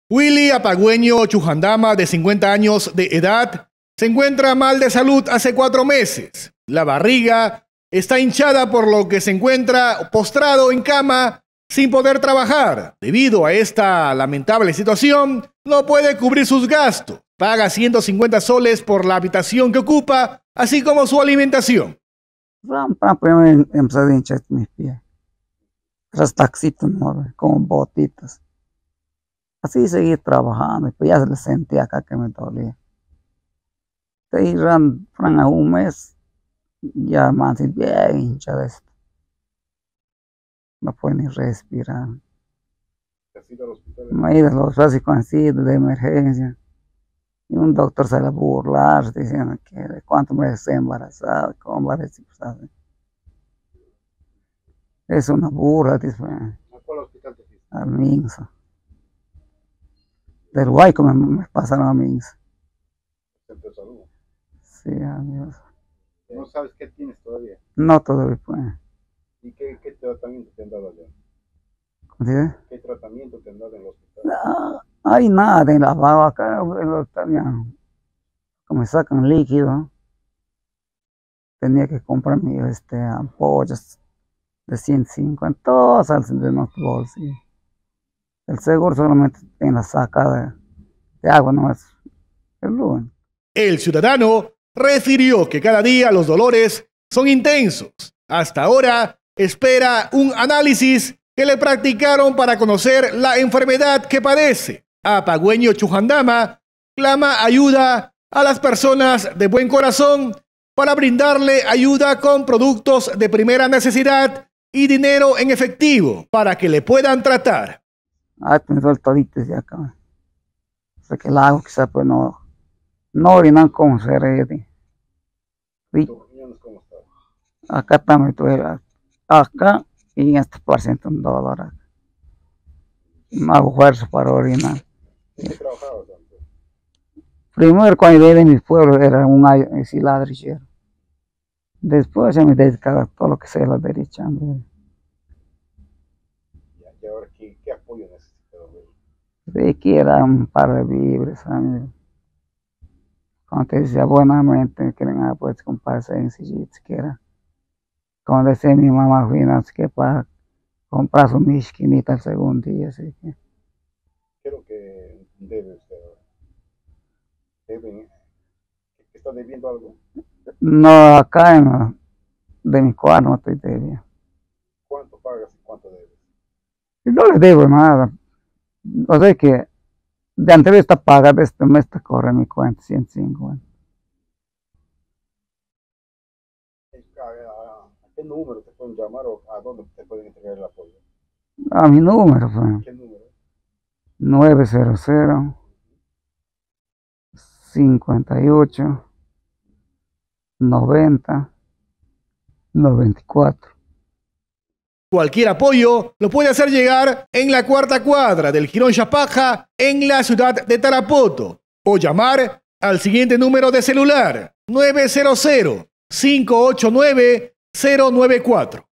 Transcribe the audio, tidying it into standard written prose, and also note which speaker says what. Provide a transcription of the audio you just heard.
Speaker 1: Willy Apagüeño Chujandama, de 50 años de edad, se encuentra mal de salud hace 4 meses. La barriga está hinchada, por lo que se encuentra postrado en cama sin poder trabajar. Debido a esta lamentable situación, no puede cubrir sus gastos. Paga 150 soles por la habitación que ocupa, así como su alimentación.
Speaker 2: Primero empecé a hinchar mis pies. Tras taxitos, ¿no? Como botitas. Así seguí trabajando, y pues ya se le sentía acá que me dolía. Y a un mes, ya más bien hinchado esto. No puede ni respirar. Me he ido a los básicos de emergencia. Y un doctor se le burlar, diciendo que de cuánto me estoy embarazada, cómo va a decir, ¿sabes? Es una burla, dice. ¿A
Speaker 3: cuál hospital te fuiste?
Speaker 2: Al Minsa. Del Guayco me pasaron a Minsa.
Speaker 3: ¿Centro de salud?
Speaker 2: Sí, amigos.
Speaker 3: ¿No sabes qué tienes todavía?
Speaker 2: No todavía, pues.
Speaker 3: ¿Y qué tratamiento te han dado allá?
Speaker 2: ¿Sí?
Speaker 3: ¿Qué tratamiento te han dado en el hospital?
Speaker 2: No hay nada en la baba acá, como me sacan líquido. Tenía que comprar mis ampollas de 150, todas salen de nuestro bolsillo. El seguro solamente en la sacada de agua, no es el lunes.
Speaker 1: El ciudadano refirió que cada día los dolores son intensos. Hasta ahora espera un análisis que le practicaron para conocer la enfermedad que padece. Apagüeño Chujandama clama ayuda a las personas de buen corazón para brindarle ayuda con productos de primera necesidad y dinero en efectivo para que le puedan tratar.
Speaker 2: Me duele todito de acá. O sea que el agua quizás pues no orinan como se herede.
Speaker 3: ¿Tus riñones cómo están?
Speaker 2: Acá también duele. Acá y en este porcentaje un dolor. No hago fuerza para orinar.
Speaker 3: ¿En qué trabajabas antes?
Speaker 2: Primero cuando llegué de mi pueblo era un ladrillero. Después ya me dedicaba a todo lo que sea la derecha.
Speaker 3: ¿Y ahora qué apoyo necesitas?
Speaker 2: De que era un par de víveres, amigo. Cuando te decía buenamente, quieren pues comprar sencillitos, que era. Como decía mi mamá, así que para comprar su misquinita el segundo día, así que.
Speaker 3: Creo que debe usted ahora. ¿Está debiendo algo?
Speaker 2: No, acá de mi cuadro no estoy debiendo.
Speaker 3: ¿Cuánto pagas y cuánto debes?
Speaker 2: No le debo nada. O sea que de antes está paga, de este mes te corre mi cuenta 150.
Speaker 3: ¿A qué número te pueden llamar o a dónde te pueden entregar el apoyo?
Speaker 2: A mi número fue
Speaker 3: ¿Qué número?
Speaker 2: 900 58 90 94.
Speaker 1: Cualquier apoyo lo puede hacer llegar en la 4ª cuadra del Jirón Chapaja, en la ciudad de Tarapoto, o llamar al siguiente número de celular: 900-589-094.